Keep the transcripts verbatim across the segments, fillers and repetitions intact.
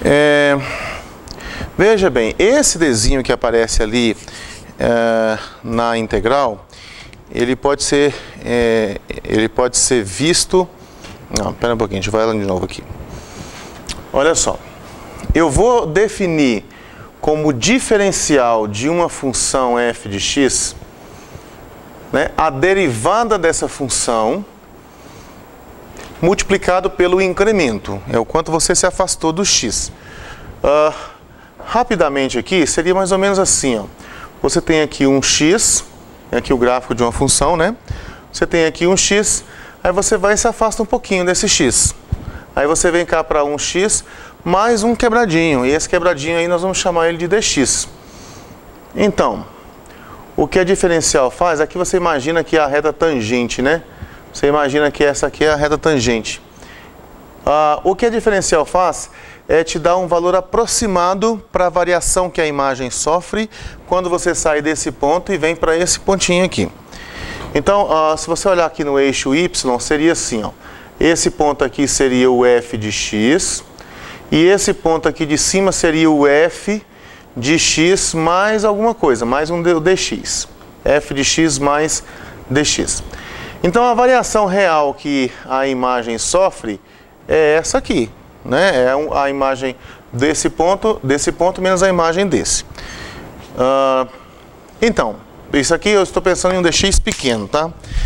É, veja bem, esse Dzinho que aparece ali é, na integral, ele pode ser, é, ele pode ser visto... Não, pera um pouquinho, a gente vai lá de novo aqui. Olha só, eu vou definir como diferencial de uma função f de x, né, a derivada dessa função multiplicado pelo incremento, é o quanto você se afastou do x. Uh, rapidamente aqui, seria mais ou menos assim, ó. Você tem aqui um x, aqui o gráfico de uma função, né? Você tem aqui um x, aí você vai e se afasta um pouquinho desse x. Aí você vem cá para um x mais um quebradinho, e esse quebradinho aí nós vamos chamar ele de dx. Então, o que a diferencial faz, aqui você imagina que é a reta tangente, né? Você imagina que essa aqui é a reta tangente. Ah, o que a diferencial faz é te dar um valor aproximado para a variação que a imagem sofre quando você sai desse ponto e vem para esse pontinho aqui. Então, ah, se você olhar aqui no eixo y, seria assim, ó. Esse ponto aqui seria o f de x, e esse ponto aqui de cima seria o f de x mais alguma coisa, mais um dx. F de x mais dx. Então, a variação real que a imagem sofre é essa aqui, né? É a imagem desse ponto, desse ponto menos a imagem desse. Uh, então, isso aqui eu estou pensando em um dx pequeno, tá?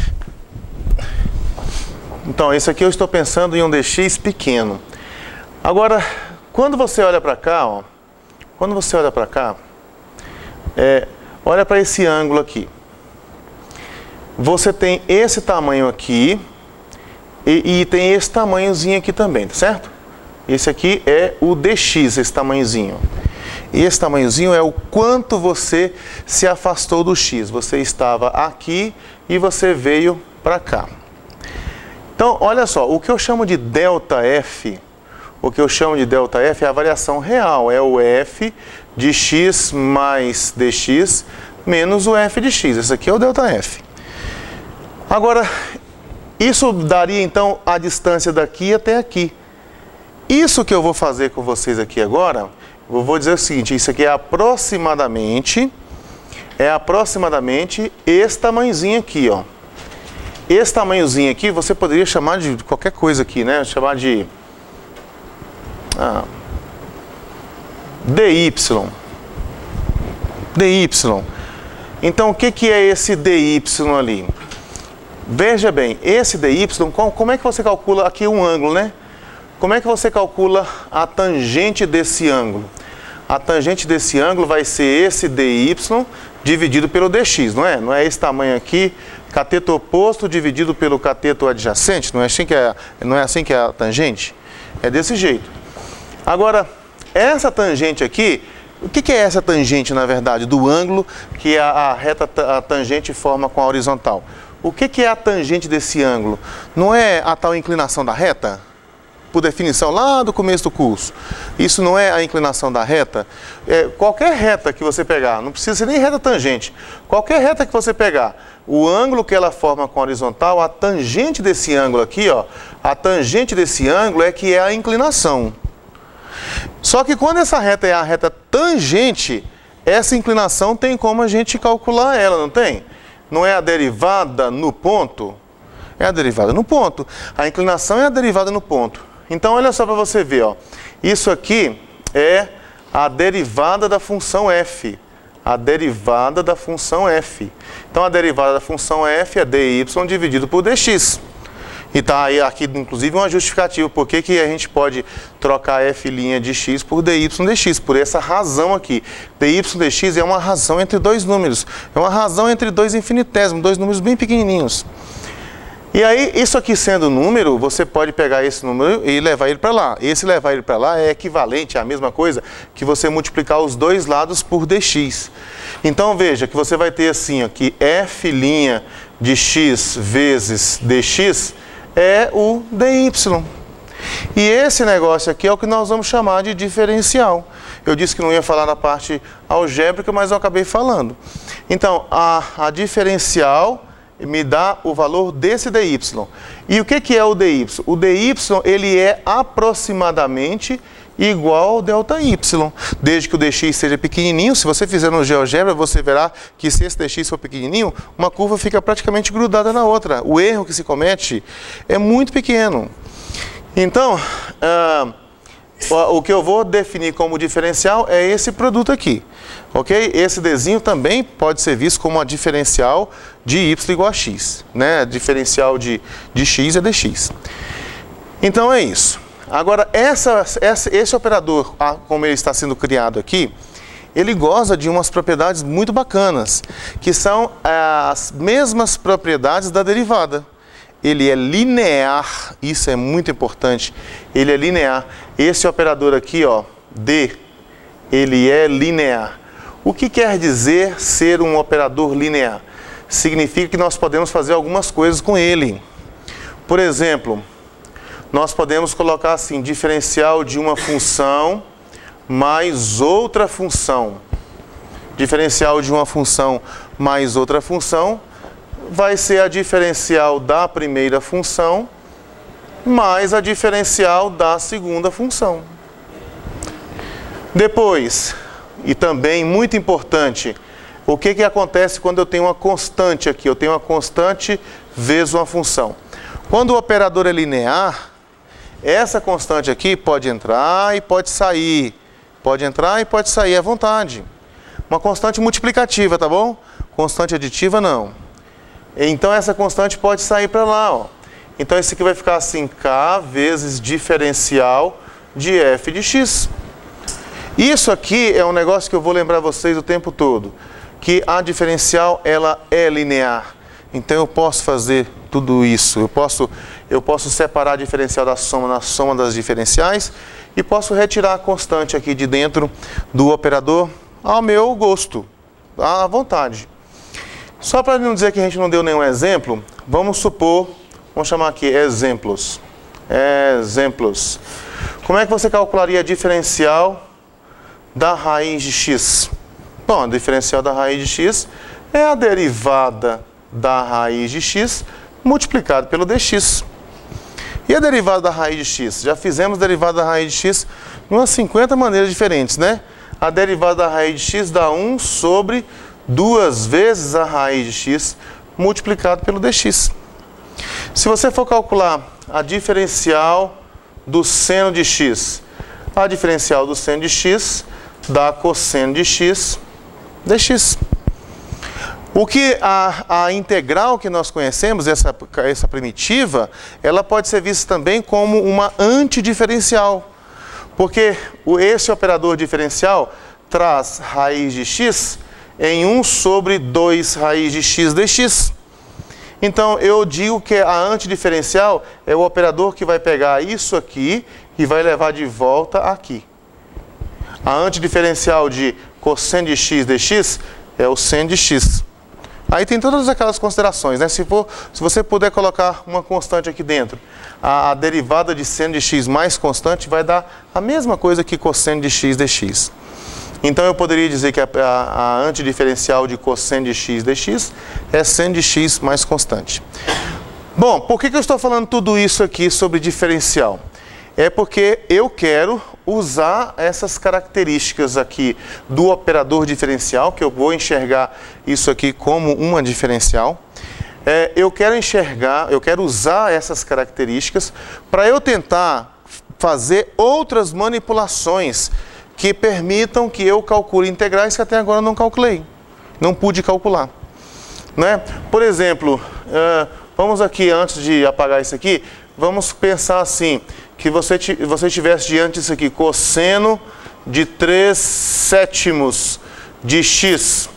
Então, isso aqui eu estou pensando em um dx pequeno. Agora, quando você olha para cá, ó, quando você olha para cá, é, olha para esse ângulo aqui. Você tem esse tamanho aqui e, e tem esse tamanhozinho aqui também, tá certo? Esse aqui é o dx, esse tamanhozinho. E esse tamanhozinho é o quanto você se afastou do x. Você estava aqui e você veio para cá. Então, olha só, o que eu chamo de ΔF, o que eu chamo de ΔF é a variação real, é o f de x mais dx menos o f de x. Esse aqui é o ΔF. Agora, isso daria então a distância daqui até aqui. Isso que eu vou fazer com vocês aqui agora, eu vou dizer o seguinte, isso aqui é aproximadamente, é aproximadamente esse tamanhozinho aqui, ó. Esse tamanhozinho aqui você poderia chamar de qualquer coisa aqui, né? Chamar de ah, dy. dy. Então, o que, que é esse dy ali? Veja bem, esse dy, como é que você calcula aqui um ângulo, né? Como é que você calcula a tangente desse ângulo? A tangente desse ângulo vai ser esse dy dividido pelo dx, não é? Não é esse tamanho aqui, cateto oposto dividido pelo cateto adjacente? Não é assim que é, não é assim que é a tangente? É desse jeito. Agora, essa tangente aqui, o que, que é essa tangente, na verdade, do ângulo que a, a reta a tangente forma com a horizontal? O que, que é a tangente desse ângulo? Não é a tal inclinação da reta? Por definição lá do começo do curso. Isso não é a inclinação da reta? É, qualquer reta que você pegar, não precisa ser nem reta tangente, qualquer reta que você pegar, o ângulo que ela forma com a horizontal, a tangente desse ângulo aqui, ó, a tangente desse ângulo é que é a inclinação. Só que quando essa reta é a reta tangente, essa inclinação tem como a gente calcular ela, não tem? Não é a derivada no ponto? É a derivada no ponto. A inclinação é a derivada no ponto. Então, olha só para você ver, ó. Isso aqui é a derivada da função f. A derivada da função f. Então, a derivada da função f é dy dividido por dx. E está aí aqui, inclusive, uma justificativa. Por que que a gente pode trocar f' de x por dy dx? Por essa razão aqui. Dy dx é uma razão entre dois números. É uma razão entre dois infinitésimos, dois números bem pequenininhos. E aí, isso aqui sendo número, você pode pegar esse número e levar ele para lá. Esse levar ele para lá é equivalente à mesma coisa que você multiplicar os dois lados por dx. Então, veja que você vai ter assim, ó, que f' de x vezes dx é o dy. E esse negócio aqui é o que nós vamos chamar de diferencial. Eu disse que não ia falar na parte algébrica, mas eu acabei falando. Então, a, a diferencial me dá o valor desse dy. E o que, que é o dy? O dy ele é aproximadamente igual ao ΔY, desde que o dx seja pequenininho. Se você fizer no GeoGebra, você verá que se esse dx for pequenininho, uma curva fica praticamente grudada na outra. O erro que se comete é muito pequeno. Então, ah, o que eu vou definir como diferencial é esse produto aqui, ok? Esse Dzinho também pode ser visto como uma diferencial de y igual a x, né? Diferencial de, de x é dx. Então é isso. Agora, essa, essa, esse operador, como ele está sendo criado aqui, ele goza de umas propriedades muito bacanas, que são as mesmas propriedades da derivada. Ele é linear, isso é muito importante, ele é linear. Esse operador aqui, ó, D, ele é linear. O que quer dizer ser um operador linear? Significa que nós podemos fazer algumas coisas com ele. Por exemplo, nós podemos colocar assim, diferencial de uma função mais outra função. Diferencial de uma função mais outra função vai ser a diferencial da primeira função mais a diferencial da segunda função. Depois, e também muito importante, o que que acontece quando eu tenho uma constante aqui? Eu tenho uma constante vezes uma função. Quando o operador é linear, essa constante aqui pode entrar e pode sair. Pode entrar e pode sair à vontade. Uma constante multiplicativa, tá bom? Constante aditiva, não. Então, essa constante pode sair para lá, ó. Então, esse aqui vai ficar assim, k vezes diferencial de f de x. Isso aqui é um negócio que eu vou lembrar vocês o tempo todo. Que a diferencial, ela é linear. Então, eu posso fazer tudo isso. Eu posso, eu posso separar a diferencial da soma na soma das diferenciais e posso retirar a constante aqui de dentro do operador ao meu gosto, à vontade. Só para não dizer que a gente não deu nenhum exemplo, vamos supor, vamos chamar aqui exemplos. Exemplos. Como é que você calcularia a diferencial da raiz de x? Bom, a diferencial da raiz de x é a derivada da raiz de x multiplicado pelo dx. E a derivada da raiz de x? Já fizemos a derivada da raiz de x de umas cinquenta maneiras diferentes, né? A derivada da raiz de x dá um sobre duas vezes a raiz de x multiplicado pelo dx. Se você for calcular a diferencial do seno de x, a diferencial do seno de x dá cosseno de x dx. O que a, a integral que nós conhecemos, essa, essa primitiva, ela pode ser vista também como uma antidiferencial. Porque o, esse operador diferencial traz raiz de x em um sobre dois raiz de x dx. Então, eu digo que a antidiferencial é o operador que vai pegar isso aqui e vai levar de volta aqui. A antidiferencial de cosseno de x dx é o seno de x. Aí tem todas aquelas considerações, né? Se, for, se você puder colocar uma constante aqui dentro, a, a derivada de seno de x mais constante vai dar a mesma coisa que cosseno de x dx. Então eu poderia dizer que a, a, a antidiferencial de cosseno de x dx é seno de x mais constante. Bom, por que que eu estou falando tudo isso aqui sobre diferencial? É porque eu quero usar essas características aqui do operador diferencial, que eu vou enxergar isso aqui como uma diferencial. É, eu quero enxergar, eu quero usar essas características para eu tentar fazer outras manipulações que permitam que eu calcule integrais que até agora eu não calculei, não pude calcular, né? Por exemplo, uh, vamos aqui, antes de apagar isso aqui, vamos pensar assim, que você, você tivesse diante disso aqui, cosseno de três sétimos de x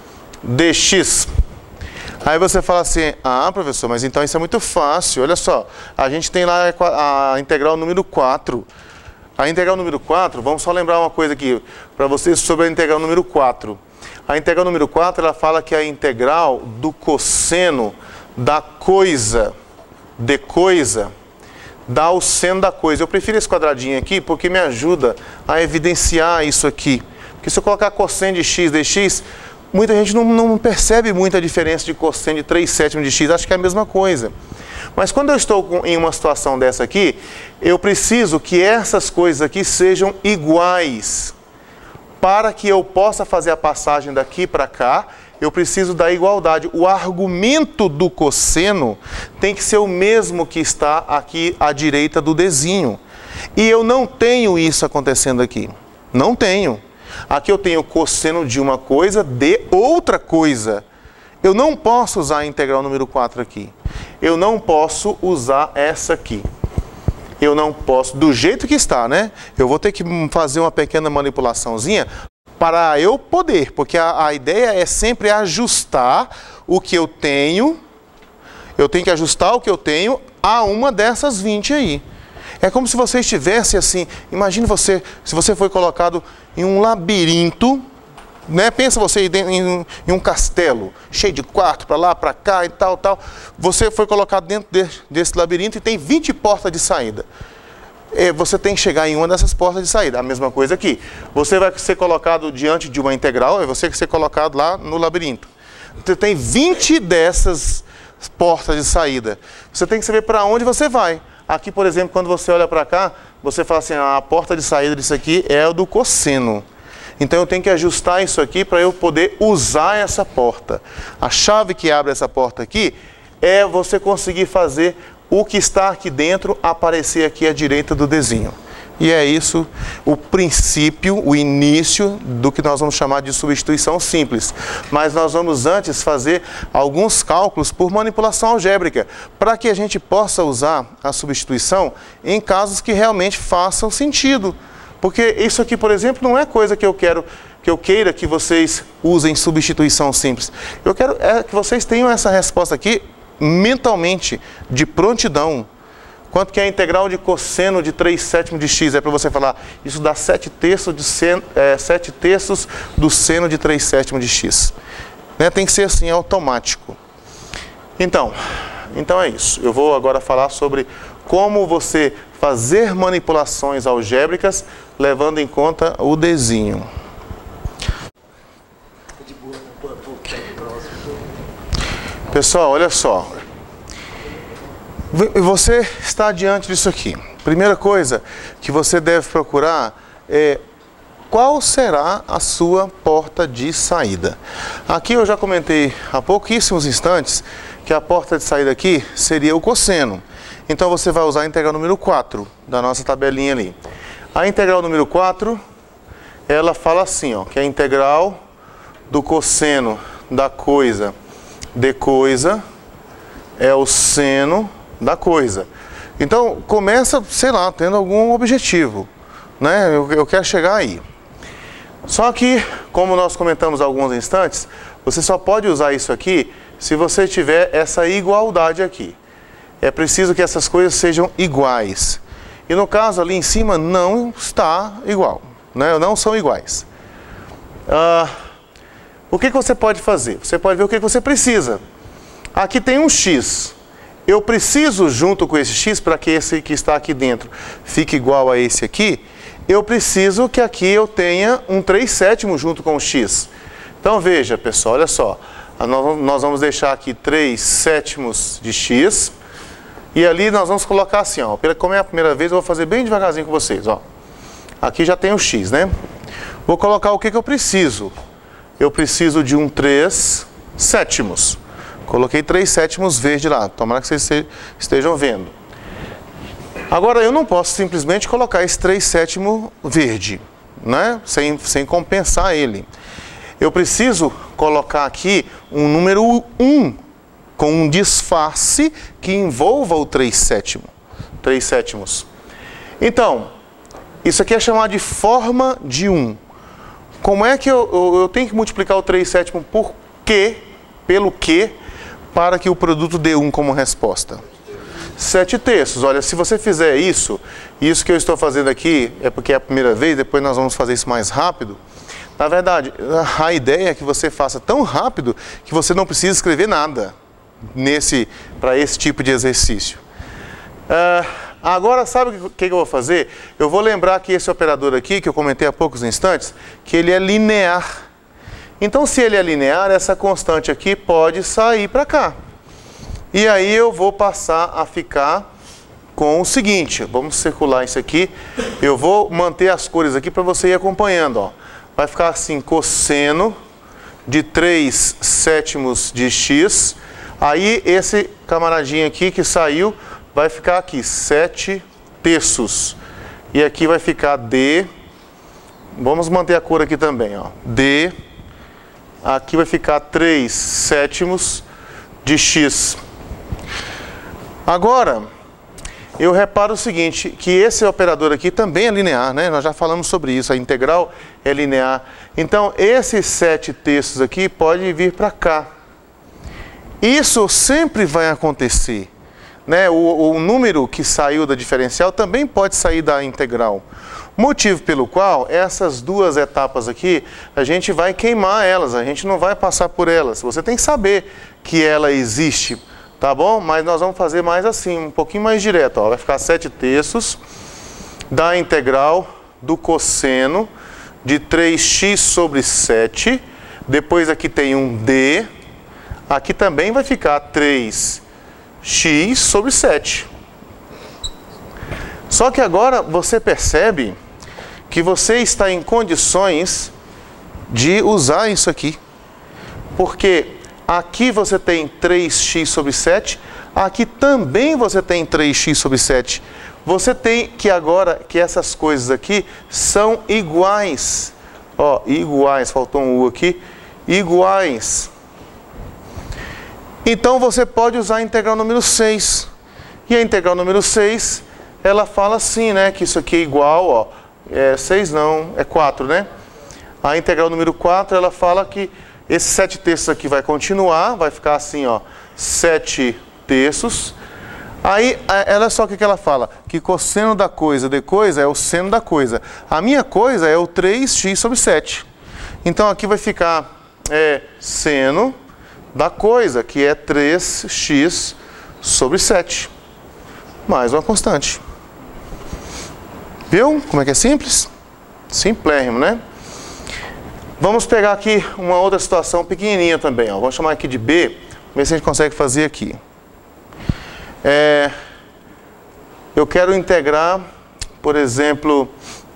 dx. Aí você fala assim, ah, professor, mas então isso é muito fácil, olha só, a gente tem lá a integral número quatro. A integral número quatro, vamos só lembrar uma coisa aqui para vocês sobre a integral número quatro. A integral número quatro, ela fala que é a integral do cosseno da coisa, de coisa, dá o seno da coisa. Eu prefiro esse quadradinho aqui porque me ajuda a evidenciar isso aqui. Porque se eu colocar cosseno de x dx, muita gente não, não percebe muita diferença de cosseno de três sétimos de x, acho que é a mesma coisa. Mas quando eu estou com, em uma situação dessa aqui, eu preciso que essas coisas aqui sejam iguais. Para que eu possa fazer a passagem daqui para cá, eu preciso da igualdade. O argumento do cosseno tem que ser o mesmo que está aqui à direita do desenho. E eu não tenho isso acontecendo aqui. Não tenho. Aqui eu tenho cosseno de uma coisa de outra coisa. Eu não posso usar a integral número quatro aqui. Eu não posso usar essa aqui. Eu não posso, do jeito que está, né? Eu vou ter que fazer uma pequena manipulaçãozinha para eu poder, porque a, a ideia é sempre ajustar o que eu tenho, eu tenho que ajustar o que eu tenho a uma dessas vinte aí. É como se você estivesse assim, imagine você, se você foi colocado em um labirinto, né? Pensa você em, em, em um castelo, cheio de quarto, para lá, para cá e tal, tal. Você foi colocado dentro de, desse labirinto e tem vinte portas de saída. É, você tem que chegar em uma dessas portas de saída. A mesma coisa aqui. Você vai ser colocado diante de uma integral, é você que ser colocado lá no labirinto. Você tem vinte dessas portas de saída. Você tem que saber para onde você vai. Aqui, por exemplo, quando você olha para cá, você fala assim, ah, a porta de saída disso aqui é o do cosseno. Então eu tenho que ajustar isso aqui para eu poder usar essa porta. A chave que abre essa porta aqui é você conseguir fazer o que está aqui dentro aparecer aqui à direita do desenho. E é isso o princípio, o início do que nós vamos chamar de substituição simples. Mas nós vamos antes fazer alguns cálculos por manipulação algébrica, para que a gente possa usar a substituição em casos que realmente façam sentido. Porque isso aqui, por exemplo, não é coisa que eu quero, que eu queira que vocês usem substituição simples. Eu quero é que vocês tenham essa resposta aqui mentalmente, de prontidão. Quanto que é a integral de cosseno de três sétimos de x? É para você falar, isso dá sete terços, de seno, é, sete terços do seno de três sétimos de x. Né? Tem que ser assim, automático. Então, então é isso. Eu vou agora falar sobre como você fazer manipulações algébricas levando em conta o desenho. Pessoal, olha só. Você está diante disso aqui. Primeira coisa que você deve procurar é qual será a sua porta de saída. Aqui eu já comentei há pouquíssimos instantes que a porta de saída aqui seria o cosseno. Então você vai usar a integral número quatro da nossa tabelinha ali. A integral número quatro, ela fala assim, ó, que é a integral do cosseno da coisa de coisa é o seno da coisa. Então começa, sei lá, tendo algum objetivo, né? Eu, eu quero chegar aí. Só que, como nós comentamos há alguns instantes, você só pode usar isso aqui se você tiver essa igualdade aqui. É preciso que essas coisas sejam iguais. E no caso ali em cima não está igual, né? Não são iguais. Ah, o que, que você pode fazer? Você pode ver o que, que você precisa. Aqui tem um x. Eu preciso, junto com esse x, para que esse que está aqui dentro fique igual a esse aqui, eu preciso que aqui eu tenha um três sétimos junto com o x. Então veja, pessoal, olha só. Nós vamos deixar aqui três sétimos de x. E ali nós vamos colocar assim, ó. Como é a primeira vez, eu vou fazer bem devagarzinho com vocês, ó. Aqui já tem o x, né? Vou colocar o que, que eu preciso. Eu preciso de um três sétimos. Coloquei três sétimos verde lá. Tomara que vocês estejam vendo. Agora, eu não posso simplesmente colocar esse três sétimos verde, né? Sem, sem compensar ele. Eu preciso colocar aqui um número um, com um disfarce que envolva o três sétimos. três sétimos. Então, isso aqui é chamado de forma de um. Como é que eu, eu, eu tenho que multiplicar o três sétimos por quê, pelo quê, para que o produto dê um como resposta? sete terços. Olha, se você fizer isso, isso que eu estou fazendo aqui é porque é a primeira vez, depois nós vamos fazer isso mais rápido. Na verdade, a ideia é que você faça tão rápido que você não precisa escrever nada nesse, para esse tipo de exercício. Uh, agora, sabe o que, que eu vou fazer? Eu vou lembrar que esse operador aqui, que eu comentei há poucos instantes, que ele é linear. Então, se ele é linear, essa constante aqui pode sair para cá. E aí eu vou passar a ficar com o seguinte, vamos circular isso aqui, eu vou manter as cores aqui para você ir acompanhando, ó. Vai ficar assim, cosseno de três sétimos de x, aí esse camaradinho aqui que saiu, vai ficar aqui, sete terços, e aqui vai ficar d, vamos manter a cor aqui também, ó, d, aqui vai ficar três sétimos de x. Agora, eu reparo o seguinte, que esse operador aqui também é linear, né? Nós já falamos sobre isso, a integral é linear. Então, esses sete terços aqui pode vir para cá. Isso sempre vai acontecer, né? O, o número que saiu da diferencial também pode sair da integral. Motivo pelo qual essas duas etapas aqui, a gente vai queimar elas, a gente não vai passar por elas. Você tem que saber que ela existe. Tá bom? Mas nós vamos fazer mais assim, um pouquinho mais direto. Ó. Vai ficar sete terços da integral do cosseno de três x sobre sete. Depois aqui tem um d. Aqui também vai ficar três x sobre sete. Só que agora você percebe que você está em condições de usar isso aqui. Porque aqui você tem três x sobre sete, aqui também você tem três x sobre sete. Você tem que agora, que essas coisas aqui são iguais. Ó, iguais, faltou um U aqui. Iguais. Então você pode usar a integral número seis. E a integral número seis, ela fala assim, né? Que isso aqui é igual, ó. É seis não, é quatro, né? A integral número quatro, ela fala que esse sete terços aqui vai continuar, vai ficar assim, ó, sete terços. Aí, olha só o que ela fala, que cosseno da coisa de coisa é o seno da coisa. A minha coisa é o três x sobre sete. Então, aqui vai ficar é, seno da coisa, que é três x sobre sete. Mais uma constante. Viu como é que é simples? Simplérrimo, né? Vamos pegar aqui uma outra situação pequenininha também, ó. Vamos chamar aqui de B, ver se a gente consegue fazer aqui. É, eu quero integrar, por exemplo,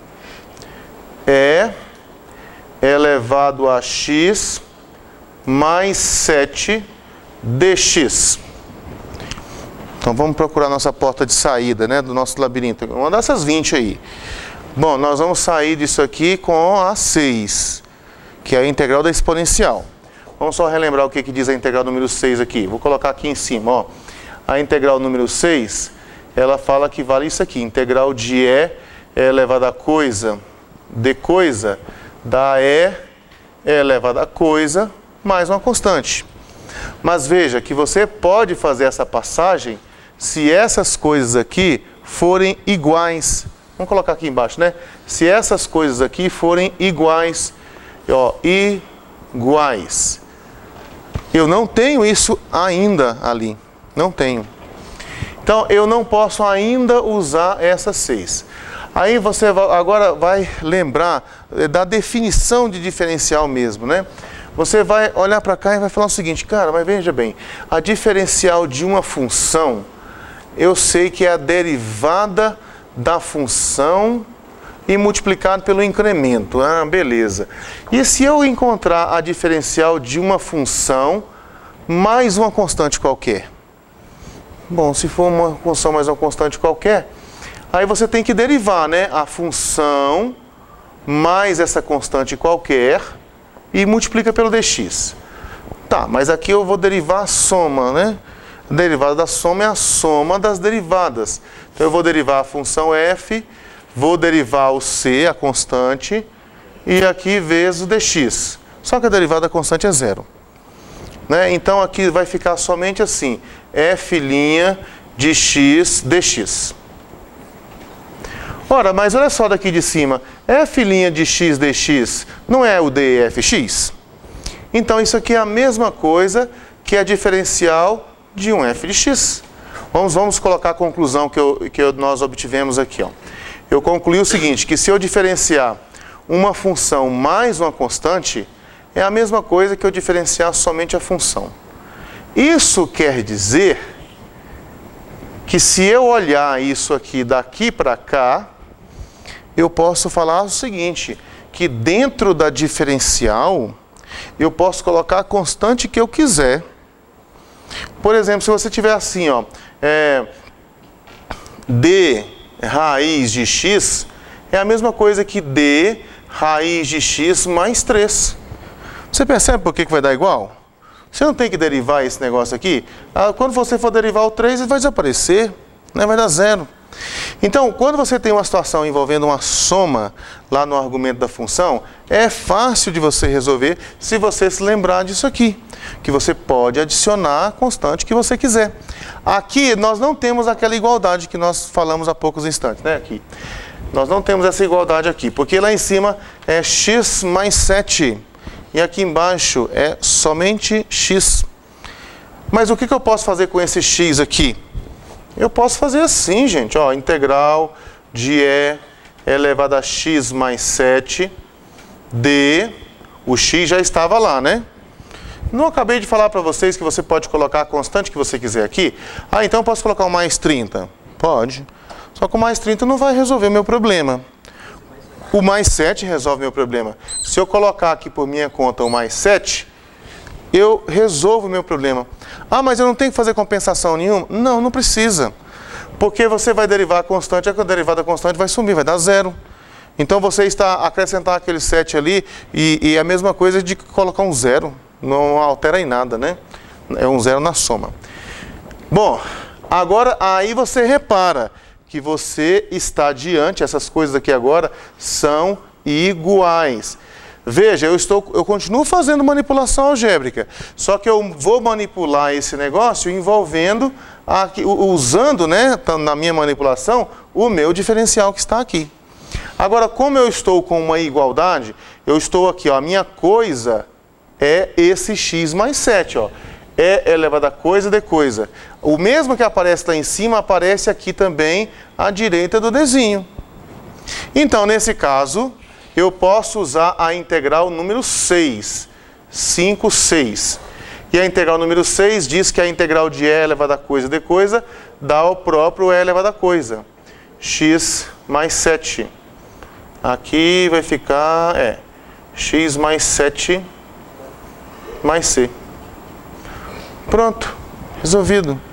E elevado a x mais sete dx. Então vamos procurar nossa porta de saída, né, do nosso labirinto. Uma dessas vinte aí. Bom, nós vamos sair disso aqui com a seis. Que é a integral da exponencial. Vamos só relembrar o que, que diz a integral número seis aqui. Vou colocar aqui em cima, ó. A integral número seis, ela fala que vale isso aqui. Integral de E elevado a coisa de coisa da E elevado a coisa mais uma constante. Mas veja que você pode fazer essa passagem se essas coisas aqui forem iguais. Vamos colocar aqui embaixo, né? Se essas coisas aqui forem iguais. Ó, iguais. Eu não tenho isso ainda ali. Não tenho. Então, eu não posso ainda usar essa seis. Aí você vai, agora vai lembrar da definição de diferencial mesmo, né? Você vai olhar para cá e vai falar o seguinte, cara, mas veja bem, a diferencial de uma função, eu sei que é a derivada da função e multiplicado pelo incremento. Ah, beleza. E se eu encontrar a diferencial de uma função mais uma constante qualquer? Bom, se for uma função mais uma constante qualquer, aí você tem que derivar, né? A função mais essa constante qualquer e multiplica pelo dx. Tá, mas aqui eu vou derivar a soma, né? A derivada da soma é a soma das derivadas. Então eu vou derivar a função f, vou derivar o c, a constante, e aqui vezes o dx. Só que a derivada da constante é zero. Né? Então aqui vai ficar somente assim, f' de x dx. Ora, mas olha só daqui de cima, f' de x dx não é o dfx? Então isso aqui é a mesma coisa que a diferencial de um f de x. Vamos, vamos colocar a conclusão que, eu, que eu, nós obtivemos aqui. Ó. Eu concluí o seguinte, que se eu diferenciar uma função mais uma constante, é a mesma coisa que eu diferenciar somente a função. Isso quer dizer que se eu olhar isso aqui daqui para cá, eu posso falar o seguinte, que dentro da diferencial, eu posso colocar a constante que eu quiser. Por exemplo, se você tiver assim, ó, é, d raiz de x é a mesma coisa que d raiz de x mais três. Você percebe por que que vai dar igual? Você não tem que derivar esse negócio aqui. Ah, quando você for derivar o três, ele vai desaparecer, né? Vai dar zero. Então, quando você tem uma situação envolvendo uma soma lá no argumento da função, é fácil de você resolver se você se lembrar disso aqui, que você pode adicionar a constante que você quiser. Aqui nós não temos aquela igualdade que nós falamos há poucos instantes, né? Aqui. Nós não temos essa igualdade aqui, porque lá em cima é x mais sete e aqui embaixo é somente x. Mas o que que eu posso fazer com esse x aqui? Eu posso fazer assim, gente, ó, integral de e elevado a x mais sete, d, o x já estava lá, né? Não acabei de falar para vocês que você pode colocar a constante que você quiser aqui? Ah, então eu posso colocar o mais trinta? Pode. Só que o mais trinta não vai resolver o meu problema. O mais sete resolve meu problema. Se eu colocar aqui por minha conta o mais sete, eu resolvo o meu problema. Ah, mas eu não tenho que fazer compensação nenhuma? Não, não precisa. Porque você vai derivar a constante, a derivada constante vai sumir, vai dar zero. Então você está acrescentar aquele sete ali e, e a mesma coisa de colocar um zero. Não altera em nada, né? É um zero na soma. Bom, agora aí você repara que você está diante, essas coisas aqui agora são iguais. Veja, eu, estou, eu continuo fazendo manipulação algébrica, só que eu vou manipular esse negócio envolvendo, aqui, usando, né, na minha manipulação, o meu diferencial que está aqui. Agora, como eu estou com uma igualdade, eu estou aqui, ó, a minha coisa é esse x mais sete, ó. É elevado a coisa de coisa. O mesmo que aparece lá em cima, aparece aqui também à direita do desenho. Então, nesse caso, eu posso usar a integral número seis. cinco, seis. E a integral número seis diz que a integral de e elevado a coisa de coisa dá o próprio e elevado a coisa. X mais sete. Aqui vai ficar, é, x mais sete mais c. Pronto, resolvido.